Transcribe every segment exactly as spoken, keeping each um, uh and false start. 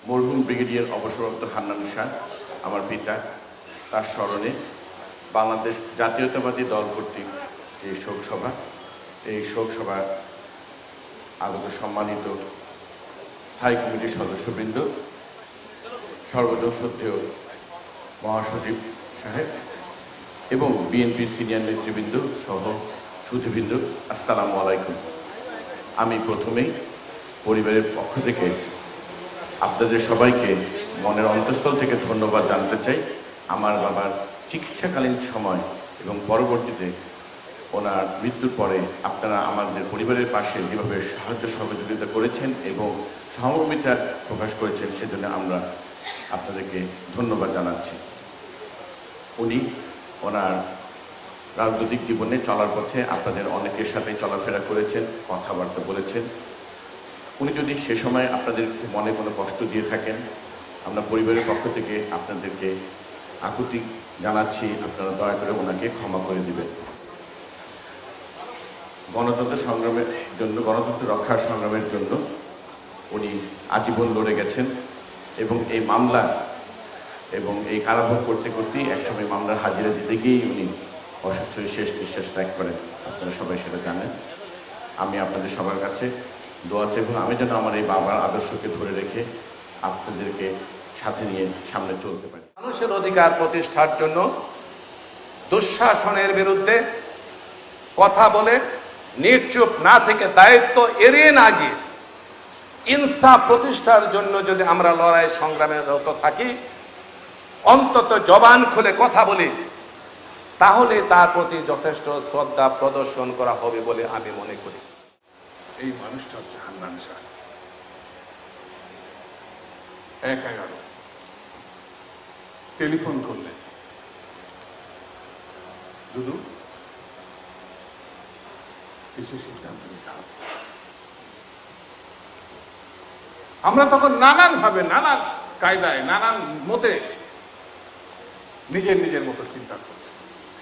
মরহুম ব্রিগেডিয়ার অবসরপ্রাপ্ত হান্নান শাহ আমার পিতা, তার স্মরণে বাংলাদেশ জাতীয়তাবাদী দল কর্তৃক যে শোকসভা, এই শোকসভা আগত সম্মানিত স্থায়ী কমিটির সদস্যবৃন্দ, সর্বজন শ্রদ্ধেয় মহাসচিব সাহেব এবং বিএনপির সিনিয়র নেতৃবৃন্দ সহ সুধীবৃন্দ, আসসালামু আলাইকুম। আমি প্রথমেই পরিবারের পক্ষ থেকে আপনাদের সবাইকে মনের অন্তঃস্থল থেকে ধন্যবাদ জানাতে চাই। আমার বাবার চিকিৎসাকালীন সময় এবং পরবর্তীতে ওনার মৃত্যুর পরে আপনারা আমাদের পরিবারের পাশে যেভাবে সাহায্য সহযোগিতা করেছেন এবং সহমর্মিতা প্রকাশ করেছেন, সেজন্য আমরা আপনাদেরকে ধন্যবাদ জানাচ্ছি। উনি ওনার রাজনৈতিক জীবনে চলার পথে আপনাদের অনেকের সাথে চলাফেরা করেছেন, কথাবার্তা বলেছেন। উনি যদি সে সময় আপনাদের মনে কোনো কষ্ট দিয়ে থাকেন, আমরা পরিবারের পক্ষ থেকে আপনাদেরকে আকুতি জানাচ্ছি, আপনারা দয়া করে ওনাকে ক্ষমা করে দিবেন। গণতন্ত্র সংগ্রামের জন্য, গণতন্ত্র রক্ষার সংগ্রামের জন্য উনি আজীবন লড়ে গেছেন এবং এই মামলা এবং এই কারাভোগ করতে করতেই একসময় মামলার হাজিরা দিতে গিয়েই উনি অসুস্থ হয়ে শেষ নিঃশ্বাস ত্যাগ করেন। আপনারা সবাই সেটা জানেন। আমি আপনাদের সবার কাছে দোয়া চাই এবং আমি যেন আমার এই বাবার আদর্শকে ধরে রেখে আপনাদেরকে সাথে নিয়ে সামনে চলতে পারি। মানুষের অধিকার প্রতিষ্ঠার জন্য দুঃশাসনের বিরুদ্ধে কথা বলে নির্চুপ না থেকে দায়িত্ব এড়িয়ে না গিয়ে ইনসাফ প্রতিষ্ঠার জন্য যদি আমরা লড়াই সংগ্রামে রত থাকি, অন্তত জবান খুলে কথা বলি, তাহলে তার প্রতি যথেষ্ট শ্রদ্ধা প্রদর্শন করা হবে বলে আমি মনে করি। এই মানুষটা হচ্ছে হান্নান শাহ। এক এগারো টেলিফোন করলেন, দুদু কিছু সিদ্ধান্ত নিতে হবে। আমরা তখন নানান ভাবে, নানান কায়দায়, নানান মতে নিজের নিজের মতো চিন্তা করছি।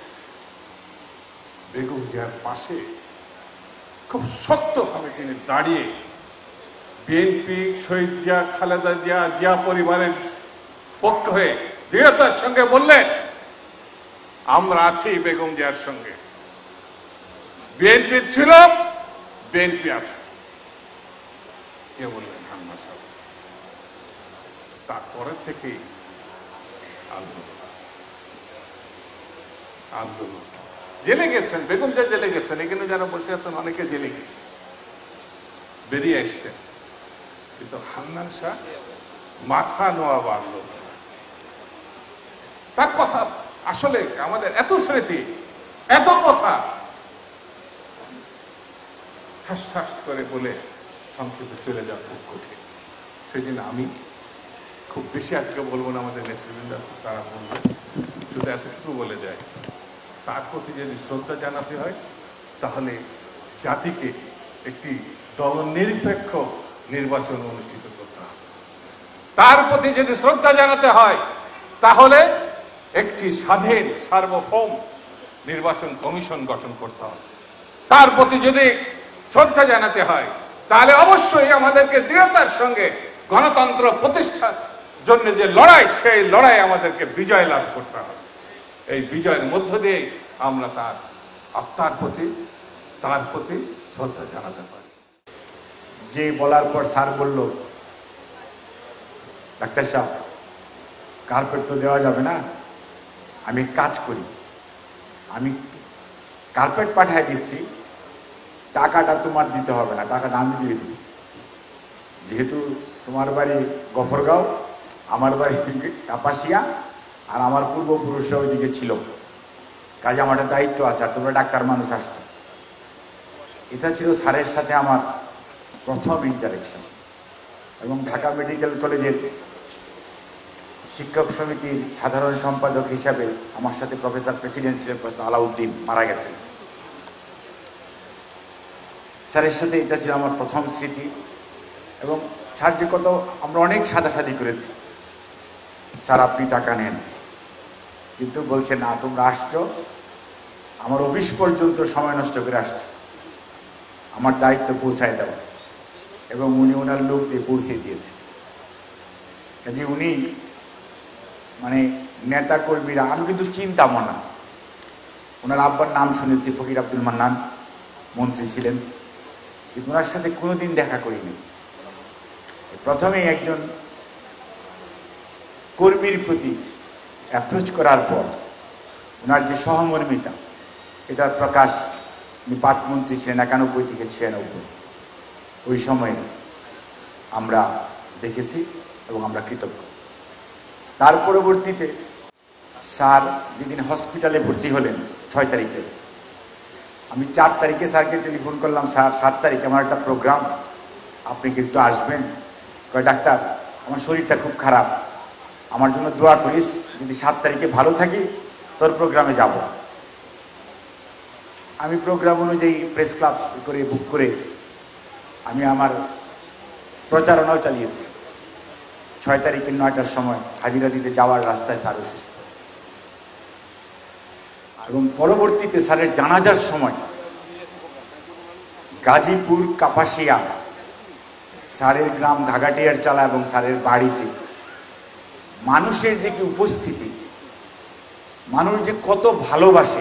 বেগম জিয়ার পাশে খুব শক্তভাবে তিনি দাঁড়িয়ে বিএনপি, শহীদ জিয়া, খালেদা জিয়া, জিয়া পরিবারের পক্ষ হয়ে দৃঢ়তার সঙ্গে বললেন, আমরা আছি বেগম জিয়ার সঙ্গে। বিএনপি ছিল, বিএনপি আছে, এ বললেন হান্নান শাহ। তারপরে থেকেই আন্দোলন আন্দোলন জেলে গেছেন, বেগম জিয়া জেলে গেছেন, এখানে যারা বসে আছেন অনেকে জেলে গেছেন, বেরিয়ে এসছেন, কিন্তু হান্নান শাহ মাথা নোয়া বাড়ল। তার কথা আসলে আমাদের এত স্মৃতি, এত কথা ঠাস ঠাস করে বলে সংক্ষেপে চলে যাওয়া খুব কঠিন। সেই জন্য আমি খুব বেশি আজকে বলবো না, আমাদের নেতৃবৃন্দ আছে তারা বলবে, শুধু এতটুকু বলে যায়, তার প্রতি যদি শ্রদ্ধা জানাতে হয় তাহলে জাতিকে একটি দলনিরপেক্ষ নির্বাচন অনুষ্ঠিত করতে হবে। তার প্রতি যদি শ্রদ্ধা জানাতে হয় তাহলে একটি স্বাধীন সার্বভৌম নির্বাচন কমিশন গঠন করতে হবে। তার প্রতি যদি শ্রদ্ধা জানাতে হয় তাহলে অবশ্যই আমাদেরকে দৃঢ়তার সঙ্গে গণতন্ত্র প্রতিষ্ঠার জন্য যে লড়াই, সেই লড়াই আমাদেরকে বিজয় লাভ করতে হবে। এই বিজয়ের মধ্য দিয়ে আমরা তার আত্মার প্রতি, তার প্রতি শ্রদ্ধা জানাতে পারি। যে বলার পর স্যার বলল, ডাক্তার সাহেব কার্পেট তো দেওয়া যাবে না, আমি কাজ করি, আমি কার্পেট পাঠিয়ে দিচ্ছি, টাকাটা তোমার দিতে হবে না, টাকাটা আমি দিয়ে দিব। যেহেতু তোমার বাড়ি গফরগাঁও, আমার বাড়ি কাপাসিয়া, আর আমার পূর্বপুরুষরা ওইদিকে ছিল, কাজে আমার দায়িত্ব আছে, আর তোমরা ডাক্তার মানুষ আসছো। এটা ছিল স্যারের সাথে আমার প্রথম ইন্টারেকশন। এবং ঢাকা মেডিকেল কলেজের শিক্ষক সমিতির সাধারণ সম্পাদক হিসাবে আমার সাথে প্রফেসর প্রেসিডেন্ট ছিলেন প্রফেসর আলাউদ্দিন, মারা গেছেন। স্যারের সাথে এটা ছিল আমার প্রথম স্মৃতি। এবং স্যার যে কত, আমরা অনেক সাদাসাদি করেছি, স্যার আপনি টাকা নেন, কিন্তু বলছে না, তোমরা আসছো আমার অফিস পর্যন্ত সময় নষ্ট করে আসছো, আমার দায়িত্ব পৌঁছায় দেওয়া, এবং উনি ওনার লোক দিয়ে পৌঁছে দিয়েছে। কাজে উনি মানে নেতা কর্মীরা, আমি কিন্তু চিন্তামো না। ওনার আব্বার নাম শুনেছি, ফকির আব্দুল মান্নান, মন্ত্রী ছিলেন, কিন্তু ওনার সাথে কোনোদিন দেখা করিনি। প্রথমেই একজন কর্মীর প্রতি অ্যাপ্রোচ করার পর ওনার যে সহমর্মিতা, এটার প্রকাশ উনি পাটমন্ত্রী ছিলেন একানব্বই থেকে ছিয়ানব্বই, ওই সময়ে আমরা দেখেছি এবং আমরা কৃতজ্ঞ। তার পরবর্তীতে স্যার যেদিন হসপিটালে ভর্তি হলেন ছয় তারিখে, আমি চার তারিখে স্যারকে টেলিফোন করলাম, স্যার সাত তারিখে আমার একটা প্রোগ্রাম, আপনি কি একটু আসবেন? কয় ডাক্তার আমার শরীরটা খুব খারাপ, আমার জন্য দোয়া করিস, যদি সাত তারিখে ভালো থাকি তোর প্রোগ্রামে যাব। আমি প্রোগ্রাম অনুযায়ী প্রেস ক্লাব করে বুক করে আমি আমার প্রচারণাও চালিয়েছি। ছয় তারিখের নয়টার সময় হাজিরা দিতে যাওয়ার রাস্তায় স্যার অসুস্থ, এবং পরবর্তীতে স্যারের জানাজার সময় গাজীপুর কাপাসিয়া স্যারের গ্রাম ঘাগাটিয়ার চালা এবং স্যারের বাড়িতে মানুষের যে কি উপস্থিতি, মানুষ যে কত ভালোবাসে,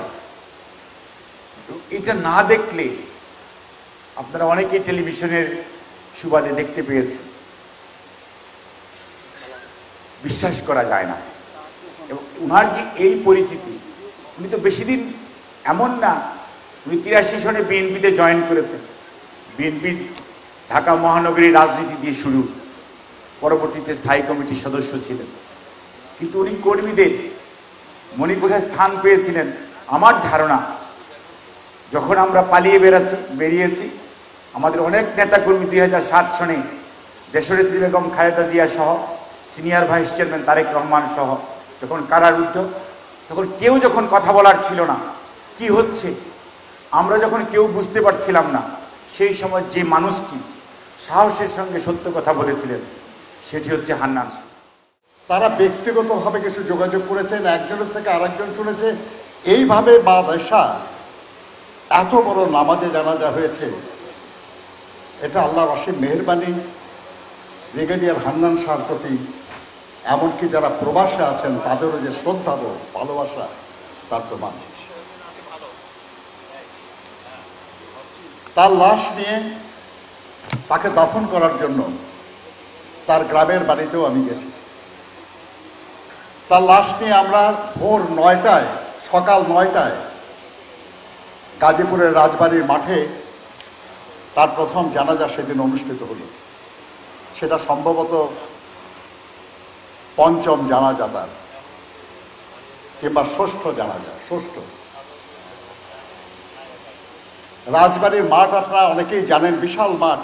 এটা না দেখলে আপনারা অনেকেই টেলিভিশনের সুবাদে দেখতে পেয়েছে, বিশ্বাস করা যায় না। এবং ওনার যে এই পরিচিতি, উনি তো বেশি দিন এমন না, উনি তিরাশি সনে বিএনপিতে জয়েন করেছেন, বিএনপির ঢাকা মহানগরীর রাজনীতি দিয়ে শুরু, পরবর্তীতে স্থায়ী কমিটির সদস্য ছিলেন, কিন্তু উনি কর্মীদের মণিকোঠায় স্থান পেয়েছিলেন। আমার ধারণা যখন আমরা পালিয়ে বেড়াচ্ছি বেরিয়েছি, আমাদের অনেক নেতাকর্মী দুই হাজার সাত সনে দেশনেত্রী বেগম খালেদা জিয়া সহ senior vice chairman Tarique Rahman সহ যখন কারারুদ্ধ, তখন কেউ যখন কথা বলার ছিল না, কি হচ্ছে আমরা যখন কেউ বুঝতে পারছিলাম না, সেই সময় যে মানুষটি সাহসের সঙ্গে সত্য কথা বলেছিলেন সেটি হচ্ছে হান্নান শাহ। তারা ব্যক্তিগতভাবে কিছু যোগাযোগ করেছেন, একজনের থেকে আরেকজন শুনেছে, এইভাবে বাদশা এত বড় নামাজে জানাজা হয়েছে। এটা আল্লাহর অসীম মেহেরবানি, ব্রিগেডিয়ার হান্নান শাহর প্রতি এমনকি যারা প্রবাসে আছেন তাদেরও যে শ্রদ্ধাবোধ ভালোবাসা তার প্রমাণ। তার লাশ নিয়ে তাকে দাফন করার জন্য তার গ্রামের বাড়িতেও আমি গেছি। তার লাশ নিয়ে আমরা ভোর নয়টায় সকাল নয়টায় গাজীপুরের রাজবাড়ির মাঠে তার প্রথম জানাজা সেদিন অনুষ্ঠিত হলো। সেটা সম্ভবত পঞ্চম জানাজা তার, কিংবা ষষ্ঠ জানাজা, ষষ্ঠ। রাজবাড়ির মাঠ আপনারা অনেকেই জানেন, বিশাল মাঠ।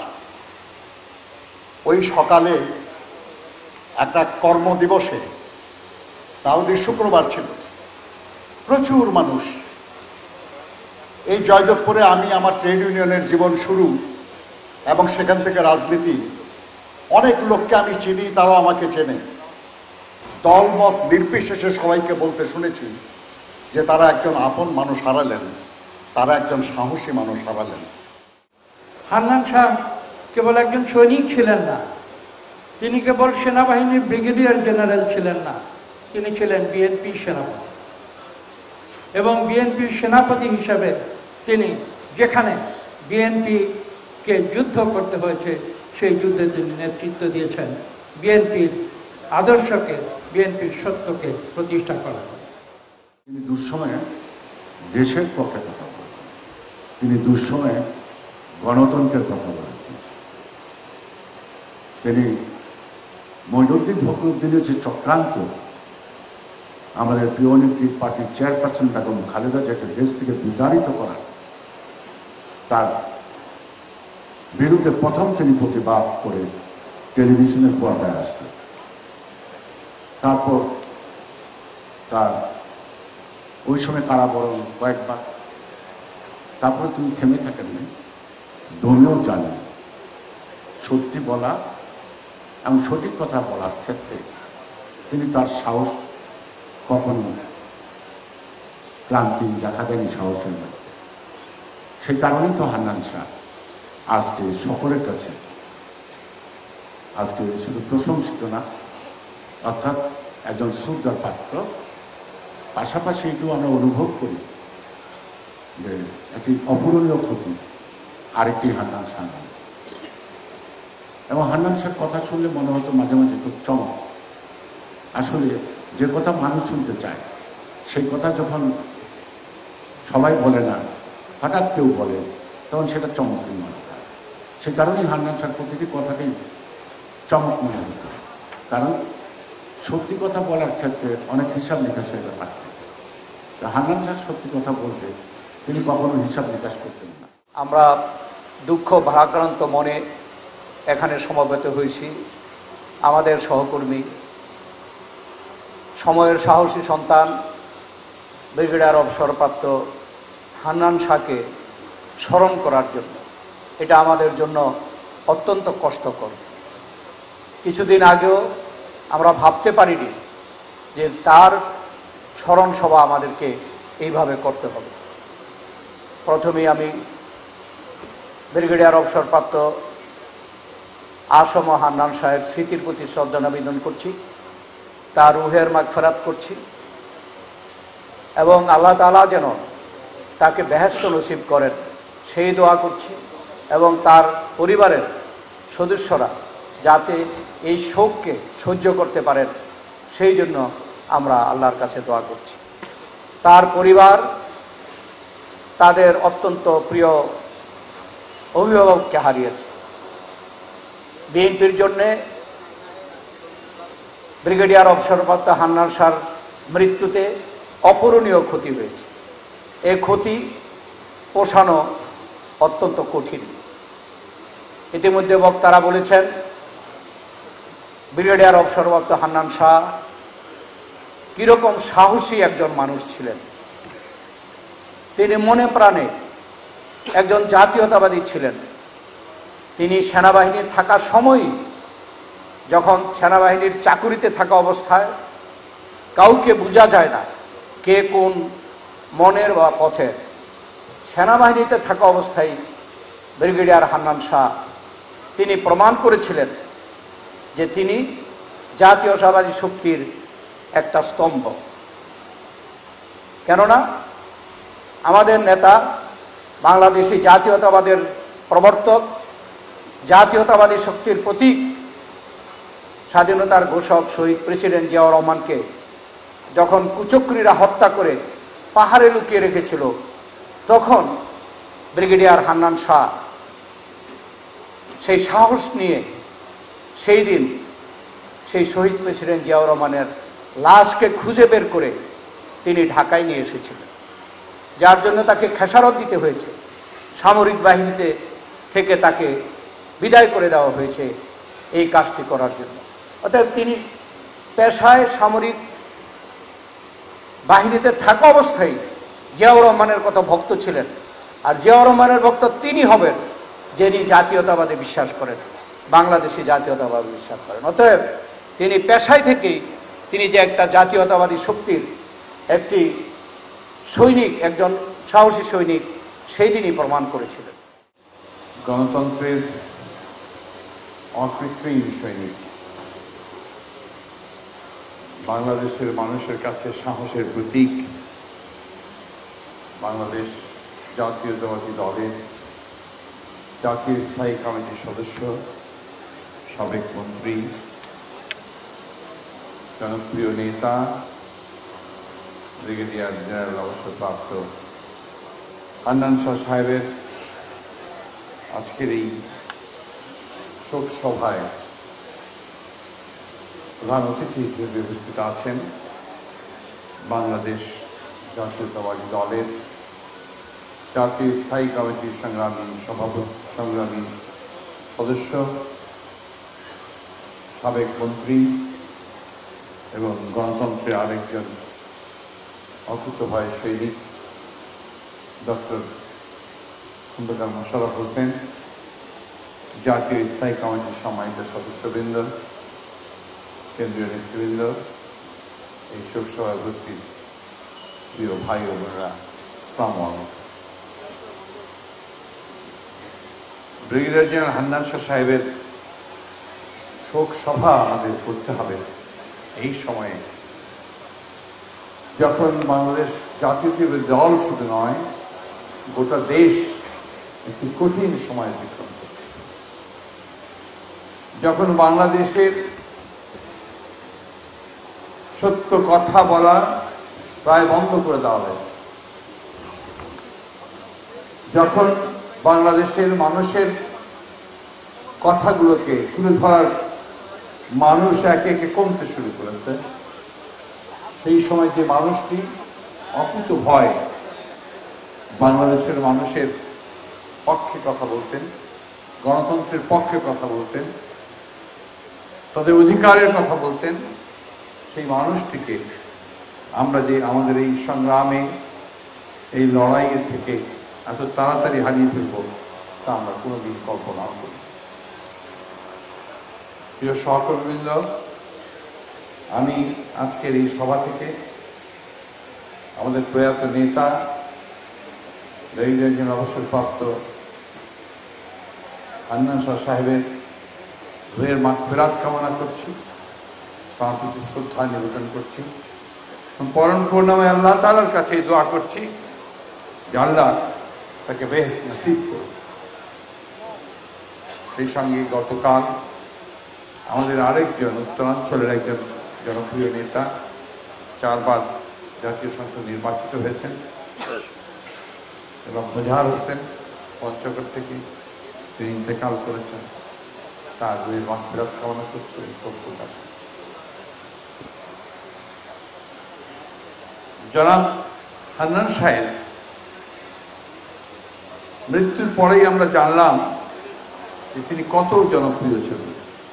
ওই সকালে একটা কর্মদিবসে, তাও শুক্রবার ছিল, প্রচুর মানুষ। এই জয়দেবপুরে আমি আমার ট্রেড ইউনিয়নের জীবন শুরু এবং সেখান থেকে রাজনীতি, অনেক লোককে আমি চিনি, তারাও আমাকে চেনে। দলমত নির্বিশেষে সবাইকে বলতে শুনেছি যে তারা একজন আপন মানুষ হারালেন, তারা একজন সাহসী মানুষ হারালেন। হান্নান শাহ কেবল একজন সৈনিক ছিলেন না, তিনি কেবল সেনাবাহিনীর ব্রিগেডিয়ার জেনারেল ছিলেন না, তিনি ছিলেন বিএনপির সেনাপতি। এবং বিএনপির সেনাপতি হিসাবে তিনি যেখানে বিএনপিকে যুদ্ধ করতে হয়েছে সেই যুদ্ধে তিনি নেতৃত্ব দিয়েছেন, বিএনপির আদর্শকে, বিএনপির সত্যকে প্রতিষ্ঠা করা। তিনি দুঃসময়ে দেশের পক্ষে কথা বলেছেন, তিনি দুঃসময়ে গণতন্ত্রের কথা বলেছেন। তিনি মঈনুদ্দিন ফখরুদ্দিনের যে চক্রান্ত, আমাদের প্রিয় নেত্রী পার্টির চেয়ারপারসন বেগম খালেদা জিয়াকে দেশ থেকে বিতাড়িত করা, তার বিরুদ্ধে প্রথম তিনি প্রতিবাদ করে টেলিভিশনের পর্দায় আসলেন। তারপর তার ওই সময় কারাবরণ কয়েকবার, তারপরে তিনি থেমে থাকেননি, দমেও জানেন সত্যি বলা এবং সঠিক কথা বলার ক্ষেত্রে তিনি তার সাহস কখনো ক্লান্তি দেখা দেয়নি সাহসের মধ্যে। সেই কারণেই তো হান্নান শাহ আজকে সকলের কাছে আজকে শুধু প্রশংসিত না, অর্থাৎ একজন শ্রদ্ধার পাত্র। পাশাপাশি এটু আমরা অনুভব করি যে একটি অপূরণীয় ক্ষতি আরেকটি হান্নান শাহ নিয়ে। এবং হান্নান শাহর কথা শুনলে মনে হতো মাঝে মাঝে খুব চমক। আসলে যে কথা মানুষ শুনতে চায় সেই কথা যখন সবাই বলে না, হঠাৎ কেউ বলে, তখন সেটা চমকই মনে হয়। সে কারণেই হান্নান শাহর প্রতিটি কথাতেই চমক মনে হতো। কারণ সত্যি কথা বলার ক্ষেত্রে অনেক হিসাব নিকাশের ব্যাপার থাকে। হান্নান শাহ সত্যি কথা বলতে তিনি কখনো হিসাব নিকাশ করতেন না। আমরা দুঃখ ভারাক্রান্ত মনে এখানে সমবেত হয়েছি আমাদের সহকর্মী, সময়ের সাহসী সন্তান, ব্রিগেডিয়ার অবসরপ্রাপ্ত হান্নান শাহকে স্মরণ করার জন্য। এটা আমাদের জন্য অত্যন্ত কষ্টকর। কিছুদিন আগেও আমরা ভাবতে পারিনি যে তার স্মরণ সভা আমাদেরকে এইভাবে করতে হবে। প্রথমেই আমি ব্রিগেডিয়ার অবসরপ্রাপ্ত আসম হান্নান শাহের স্মৃতির প্রতি শ্রদ্ধা নিবেদন করছি, তার রুহের মাগফিরাত করছি এবং আল্লাহ তাআলা যেন তাকে বেহেশত নসিব করেন সেই দোয়া করছি। এবং তার পরিবারের সদস্যরা যাতে এই শোককে সহ্য করতে পারেন সেই জন্য আমরা আল্লাহর কাছে দোয়া করছি। তার পরিবার তাদের অত্যন্ত প্রিয় অভিভাবককে হারিয়েছে। বিএনপির জন্যে ব্রিগেডিয়ার অবসরপ্রাপ্ত হান্নান শাহর মৃত্যুতে অপূরণীয় ক্ষতি হয়েছে। এই ক্ষতি পোষানো অত্যন্ত কঠিন। ইতিমধ্যে বক্তারা বলেছেন ব্রিগেডিয়ার অবসরপ্রাপ্ত হান্নান শাহ কীরকম সাহসী একজন মানুষ ছিলেন। তিনি মনে প্রাণে একজন জাতীয়তাবাদী ছিলেন। তিনি সেনাবাহিনী থাকার সময়ই, যখন সেনাবাহিনীর চাকুরিতে থাকা অবস্থায় কাউকে বোঝা যায় না কে কোন মনের বা পথের, সেনাবাহিনীতে থাকা অবস্থায় ব্রিগেডিয়ার হান্নান শাহ তিনি প্রমাণ করেছিলেন যে তিনি জাতীয়তাবাদী শক্তির একটা স্তম্ভ। কেননা আমাদের নেতা বাংলাদেশি জাতীয়তাবাদের প্রবর্তক, জাতীয়তাবাদী শক্তির প্রতীক, স্বাধীনতার ঘোষক শহীদ প্রেসিডেন্ট জিয়াউর রহমানকে যখন কুচক্রীরা হত্যা করে পাহাড়ে লুকিয়ে রেখেছিল, তখন ব্রিগেডিয়ার হান্নান শাহ সেই সাহস নিয়ে সেই দিন সেই শহীদ প্রেসিডেন্ট জিয়াউর রহমানের লাশকে খুঁজে বের করে তিনি ঢাকায় নিয়ে এসেছিলেন, যার জন্য তাকে খেসারত দিতে হয়েছে। সামরিক বাহিনীতে থেকে তাকে বিদায় করে দেওয়া হয়েছে এই কাজটি করার জন্য। অতএব তিনি পেশায় সামরিক বাহিনীতে থাকা অবস্থায় জিয়াউর রহমানের কত ভক্ত ছিলেন। আর জিয়াউর রহমানের ভক্ত তিনি হবেন যিনি জাতীয়তাবাদে বিশ্বাস করেন, বাংলাদেশি জাতীয়তাবাদে বিশ্বাস করেন। অতএব তিনি পেশায় থেকেই তিনি যে একটা জাতীয়তাবাদী শক্তির একটি সৈনিক, একজন সাহসী সৈনিক, সেই দিনই প্রমাণ করেছিলেন। গণতন্ত্রের অকৃত্রিম সৈনিক, বাংলাদেশের মানুষের কাছে সাহসের প্রতীক, বাংলাদেশ জাতীয়তাবাদী দলের জাতীয় স্থায়ী কমিটির সদস্য, সাবেক মন্ত্রী, জনপ্রিয় নেতা, ব্রিগেডিয়ার জেনারেল অবসরপ্রাপ্ত হান্নান শাহ সাহেবের আজকের এই শোক সভায় প্রধান অতিথি হিসেবে উপস্থিত আছেন বাংলাদেশ জাতীয়তাবাদী দলের জাতীয় স্থায়ী কমিটির সংগ্রামী সভাপতি, সংগ্রামী সদস্য, সাবেক মন্ত্রী এবং গণতন্ত্রের আরেকজন অকুতোভয় সৈনিক ডক্টর খন্দকার মোশাররফ হোসেন, জাতীয় স্থায়ী কমিটির সম্মানিত সদস্যবৃন্দ, কেন্দ্রীয় নেতৃবৃন্দ, এই শোক সভায় উপস্থিত প্রিয় ভাই ও বোনেরা, আসসালামু আলাইকুম। ব্রিগেডিয়ার জেনারেল হান্নান শাহ সাহেবের শোক সভা আমাদের করতে হবে এই সময়ে যখন বাংলাদেশ জাতীয়তাবাদী দল শুধু নয়, গোটা দেশ একটি কঠিন সময় অতিক্রম করছে, যখন বাংলাদেশের সত্য কথা বলা প্রায় বন্ধ করে দেওয়া হয়েছে, যখন বাংলাদেশের মানুষের কথাগুলোকে তুলে ধরার মানুষ একে একে কমতে শুরু করেছে, সেই সময় যে মানুষটি অকুত ভয় বাংলাদেশের মানুষের পক্ষে কথা বলতেন, গণতন্ত্রের পক্ষে কথা বলতেন, তাদের অধিকারের কথা বলতেন, সেই মানুষটিকে আমরা যে আমাদের এই সংগ্রামে, এই লড়াইয়ের থেকে এত তাড়াতাড়ি হারিয়ে ফেলব তা আমরা কোনোদিন কল্পনাও করি। প্রিয় সহকর্মীবৃন্দ, আমি আজকের এই সভা থেকে আমাদের প্রয়াত নেতা একজন অবসরপ্রাপ্ত হান্নান শাহ সাহেবের রুহের মাগফিরাত কামনা করছি, তাঁর প্রতি শ্রদ্ধা নিবেদন করছি, পরম করুণাময় আল্লাহ তাআলার কাছে দোয়া করছি যে আল্লাহ তাকে বেহেশত নসিব করুন। সেই সঙ্গে গতকাল আমাদের আরেকজন উত্তরাঞ্চলের একজন জনপ্রিয় নেতা, চারবার জাতীয় সংসদ নির্বাচিত হয়েছেন এবং মোজাহার হোসেন পঞ্চগড় থেকে তিনি ইন্তেকাল করেছেন, তার রুহের মাগফিরাত কামনা করছে, শোক প্রকাশ করছে। জনাব হান্নান সাহেব মৃত্যুর পরেই আমরা জানলাম যে তিনি কত জনপ্রিয় ছিলেন।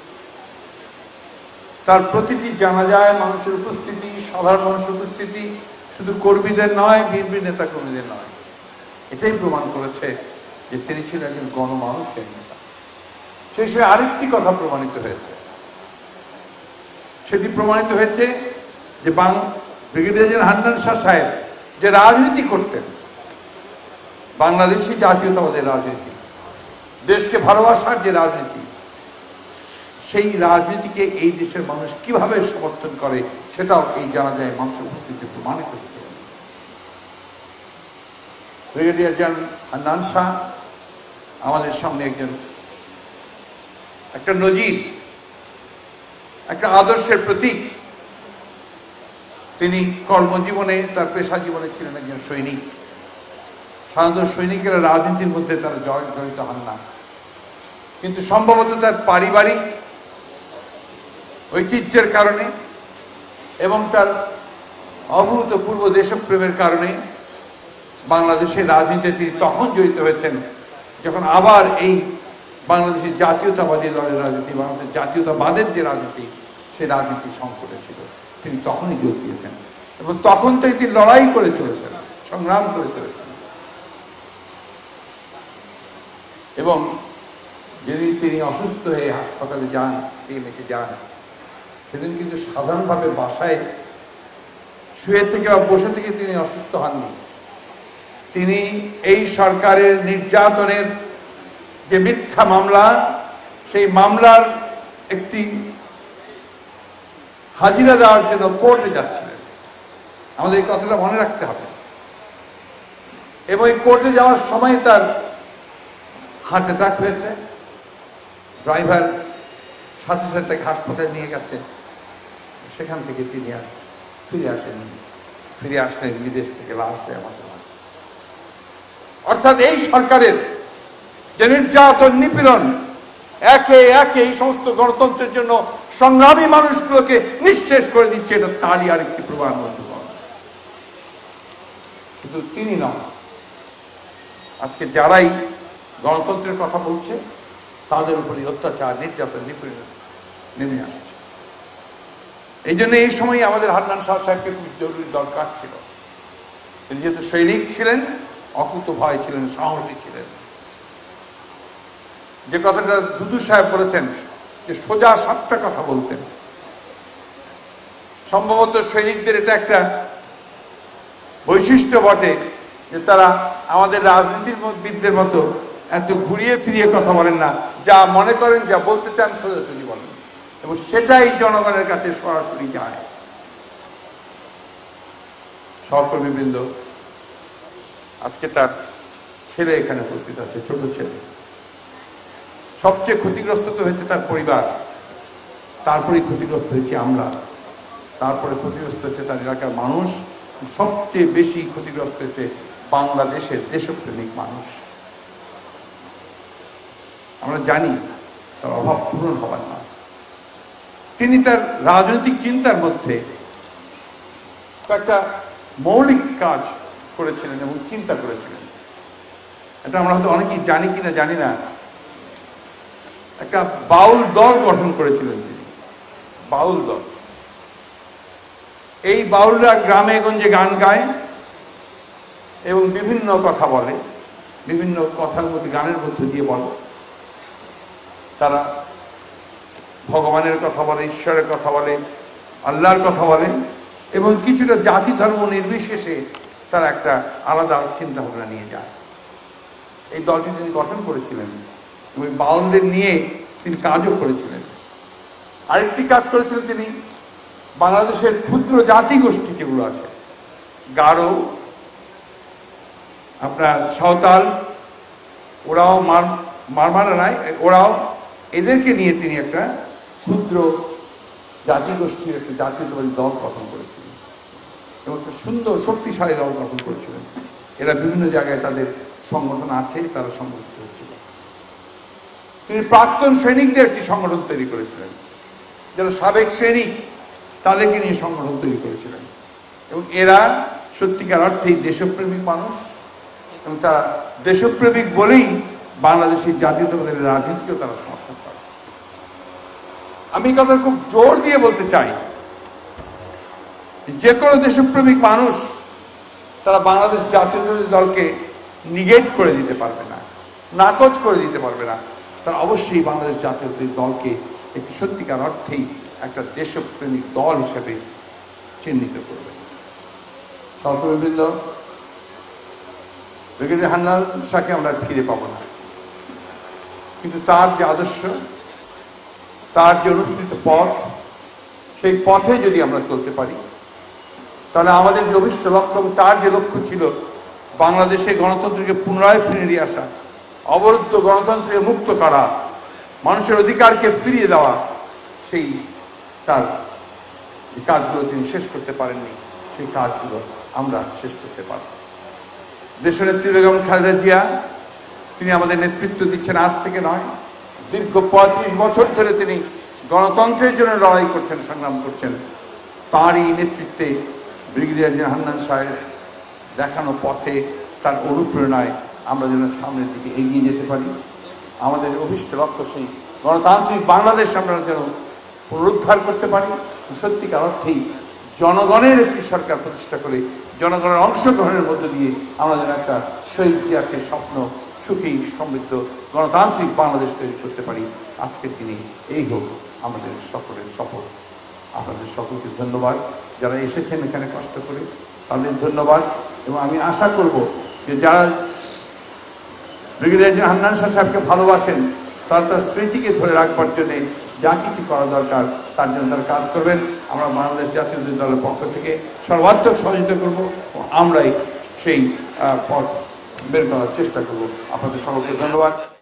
তার প্রতিটি জানাজায় মানুষের উপস্থিতি, সাধারণ মানুষের উপস্থিতি শুধু কর্মীদের নয়, বিএনপি নেতা কর্মীদের নয়, এটাই প্রমাণ করেছে যে তিনি ছিলেন একজন গণমানুষের নেতা। সেই সময় আরেকটি কথা প্রমাণিত হয়েছে, সেটি প্রমাণিত হয়েছে যে বাং ব্রিগেডিয়ার হান্নান শাহ সাহেব যে রাজনীতি করতেন, বাংলাদেশি জাতীয়তাবাদের রাজনীতি, দেশকে ভালোবাসার যে রাজনীতি, সেই রাজনীতিকে এই দেশের মানুষ কিভাবে সমর্থন করে সেটাও এই জানা যায় মানুষের উপস্থিতি প্রমাণিত হচ্ছে। ব্রিগেডিয়ার জেনারেল হান্নান শাহ আমাদের সামনে একজন একটা নজির, একটা আদর্শের প্রতীক। তিনি কর্মজীবনে, তার পেশা জীবনে ছিলেন একজন সৈনিক। সাধারণত সৈনিকেরা রাজনীতির মধ্যে তারা জড়িত হন না, কিন্তু সম্ভবত তার পারিবারিক ঐতিহ্যের কারণে এবং তার অভূতপূর্ব দেশপ্রেমের কারণে বাংলাদেশের রাজনীতিতে তিনি তখন জড়িত হয়েছেন যখন আবার এই বাংলাদেশের জাতীয়তাবাদী দলের রাজনীতি, বাংলাদেশের জাতীয়তাবাদের যে রাজনীতি, সেই রাজনীতি সংকটে ছিল। তিনি তখনই যোগ দিয়েছেন এবং তখন থেকে তিনি লড়াই করে চলেছেন, সংগ্রাম করে চলেছেন। এবং যেদিন তিনি অসুস্থ হয়ে হাসপাতালে যান, সিএমএকে যান, সেদিন কিন্তু সাধারণভাবে বাসায় শুয়ে থেকে বা বসে থেকে তিনি অসুস্থ হননি। তিনি এই সরকারের নির্যাতনের যে মিথ্যা মামলা, সেই মামলার একটি হাজিরা দেওয়ার জন্য কোর্টে যাচ্ছিলেন। আমাদের এই কথাটা মনে রাখতে হবে। এবং এই কোর্টে যাওয়ার সময় তার হার্ট অ্যাটাক হয়েছে। ড্রাইভার সাথে সাথে তাকে হাসপাতালে নিয়ে গেছে। সেখান থেকে তিনি আর ফিরে আসেননি, ফিরে আসলেন বিদেশ থেকে লাশ হয়ে আমাদের মাঝে। অর্থাৎ এই সরকারের যে নির্যাতন, নিপীড়ন, একে একে এই সমস্ত গণতন্ত্রের জন্য সংগ্রামী মানুষগুলোকে নিঃশেষ করে দিচ্ছে, এটা তারই আরেকটি প্রমাণ। শুধু তিনি নন, আজকে যারাই গণতন্ত্রের কথা বলছে তাদের উপরে অত্যাচার, নির্যাতন, নিপীড়ন নেমে আসছে। এই জন্য এই সময় আমাদের হান্নান শাহ সাহেবকে খুব জরুরি দরকার ছিল। তিনি যেহেতু সৈনিক ছিলেন, অকুত ভয় ছিলেন, সাহসী ছিলেন। যে কথাটা দুদু সাহেব বলেছেন যে সোজা সাতটা কথা বলতেন, সম্ভবত সৈনিকদের এটা একটা বৈশিষ্ট্য বটে যে তারা আমাদের রাজনীতিবিদদের মতো এত ঘুরিয়ে ফিরিয়ে কথা বলেন না, যা মনে করেন, যা বলতে চান সোজাসুজি বলেন। এবং সেটাই জনগণের কাছে সরাসরি যায়। সহকর্মীবৃন্দ, আজকে তার ছেলে এখানে উপস্থিত আছে, ছোট ছেলে। সবচেয়ে ক্ষতিগ্রস্ত তো হয়েছে তার পরিবার, তারপরেই ক্ষতিগ্রস্ত হয়েছি আমরা, তারপরে ক্ষতিগ্রস্ত হচ্ছে তার এলাকার মানুষ, সবচেয়ে বেশি ক্ষতিগ্রস্ত হয়েছে বাংলাদেশের দেশপ্রেমিক মানুষ। আমরা জানি তার অভাব পূরণ হবার না। তিনি তার রাজনৈতিক চিন্তার মধ্যে কয়েকটা মৌলিক কাজ করেছিলেন এবং চিন্তা করেছিলেন। এটা আমরা হয়তো অনেকেই জানি কিনা জানি না। একটা বাউল দল গঠন করেছিলেন তিনি, বাউল দল। এই বাউলরা গ্রামে গঞ্জে গান গায় এবং বিভিন্ন কথা বলে, বিভিন্ন কথার মধ্যে গানের মধ্যে দিয়ে বলে। তারা ভগবানের কথা বলে, ঈশ্বরের কথা বলে, আল্লাহর কথা বলে এবং কিছুটা জাতি ধর্ম নির্বিশেষে তারা একটা আলাদা চিন্তা ভাবনা নিয়ে যায়। এই দলটি তিনি গঠন করেছিলেন এবং বাউলদের নিয়ে তিনি কাজও করেছিলেন। আরেকটি কাজ করেছিলেন তিনি, বাংলাদেশের ক্ষুদ্র জাতিগোষ্ঠী যেগুলো আছে, গারো, আপনার সাঁওতাল, ওরাও মার মারমারা নাই, ওরাও, এদেরকে নিয়ে তিনি একটা ক্ষুদ্র জাতিগোষ্ঠীর একটা জাতীয়তাবাদী দল গঠন করেছিলেন এবং একটা সুন্দর শক্তিশালী দল গঠন করেছিলেন। এরা বিভিন্ন জায়গায় তাদের সংগঠন আছে, তারা সংগঠিত হচ্ছিল। তিনি প্রাক্তন সৈনিকদের একটি সংগঠন তৈরি করেছিলেন, যারা সাবেক সৈনিক তাদেরকে নিয়ে সংগঠন তৈরি করেছিলেন এবং এরা সত্যিকার অর্থেই দেশপ্রেমিক মানুষ এবং তারা দেশপ্রেমিক বলেই বাংলাদেশের জাতীয়তাবাদের রাজনীতিকেও তারা সমর্থন করে। আমি কথা খুব জোর দিয়ে বলতে চাই, যে কোনো দেশপ্রেমিক মানুষ তারা বাংলাদেশ জাতীয়তাবাদী দলকে নিগেট করে দিতে পারবে না, নাকচ করে দিতে পারবে না। তারা অবশ্যই বাংলাদেশ জাতীয়তাবাদী দলকে একটি সত্যিকার অর্থেই একটা দেশপ্রেমিক দল হিসেবে চিহ্নিত করবে। সহকর্মীবৃন্দ, ব্রিগেডিয়ার হান্নান শাহকে আমরা ফিরে পাবো না, কিন্তু তার যে আদর্শ, তার যে অনুসৃত পথ, সেই পথে যদি আমরা চলতে পারি তাহলে আমাদের যে অভিষ্ট লক্ষ্য, তার যে লক্ষ্য ছিল বাংলাদেশে গণতন্ত্রকে পুনরায় ফিরিয়ে আসা, অবরুদ্ধ গণতন্ত্রকে মুক্ত করা, মানুষের অধিকারকে ফিরিয়ে দেওয়া, সেই তার যে কাজগুলো তিনি শেষ করতে পারেননি, সেই কাজগুলো আমরা শেষ করতে পারব। দেশনেত্রী বেগম খালেদা জিয়া, তিনি আমাদের নেতৃত্ব দিচ্ছেন আজ থেকে নয়, দীর্ঘ পঁয়ত্রিশ বছর ধরে তিনি গণতন্ত্রের জন্য লড়াই করছেন, সংগ্রাম করছেন। তাঁরই নেতৃত্বে ব্রিগেডিয়ার হান্নান সাহেব দেখানো পথে, তার অনুপ্রেরণায় আমরা যেন সামনের দিকে এগিয়ে যেতে পারি। আমাদের অভিষ্ট লক্ষ্য সেই গণতান্ত্রিক বাংলাদেশ আমরা যেন পুনরুদ্ধার করতে পারি, সত্যিকার অর্থেই জনগণের একটি সরকার প্রতিষ্ঠা করে জনগণের অংশগ্রহণের মধ্য দিয়ে আমরা যেন একটা শহীদ ইতিহাসের স্বপ্ন, সুখী সমৃদ্ধ গণতান্ত্রিক বাংলাদেশ তৈরি করতে পারি। আজকের দিনে এই হোক আমাদের সকলের শপথ। আপনাদের সকলকে ধন্যবাদ, যারা এসেছেন এখানে কষ্ট করে তাদের ধন্যবাদ। এবং আমি আশা করব যে যারা ব্রিগেডিয়ার হান্নান শাহ সাহেবকে ভালোবাসেন তারা তার স্মৃতিকে ধরে রাখবার জন্যে যা কিছু করা দরকার তার জন্য তারা কাজ করবেন। আমরা বাংলাদেশ জাতীয়তাবাদী দলের পক্ষ থেকে সর্বাত্মক সহযোগিতা করব ও আমরাই সেই পথ বের করার চেষ্টা করব। আপনাদের সকলকে ধন্যবাদ।